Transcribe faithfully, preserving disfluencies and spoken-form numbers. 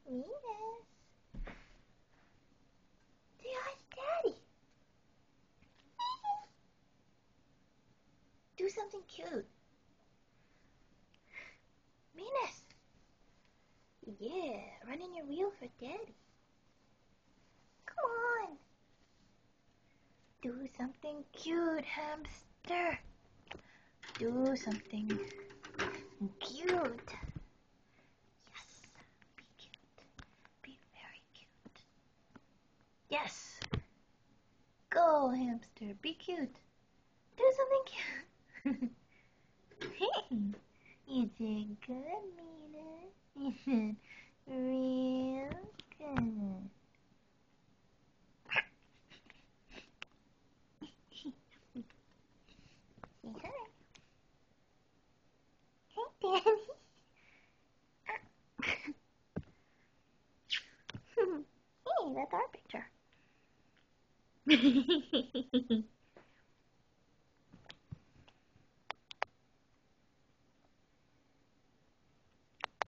Venus. Say hi to Daddy. Do something cute. Venus. Yeah, run in your wheel for Daddy. Come on. Do something cute, hamster. Do something cute. Yes, be cute. Be very cute. Yes. Go, hamster. Be cute. Do something cute. Hey, you did good, Mina. You did real good. Say hi. Hey, Daddy. Hey, that's our picture.